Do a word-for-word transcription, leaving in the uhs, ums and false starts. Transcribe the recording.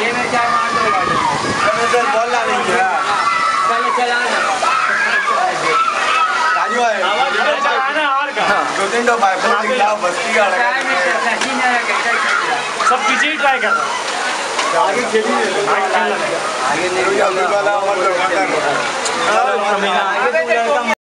ये मैं चार मार दूंगा सर बोलना नहीं है चलो चलाना राजू भाई आवाज चलाना और का दो तीन तो भाई बोल दिखला बस्ती का लगा सब पीछे ही ट्राई कर रहा आगे खेलिए आगे आगे नहीं वाला हमारा दुकानदार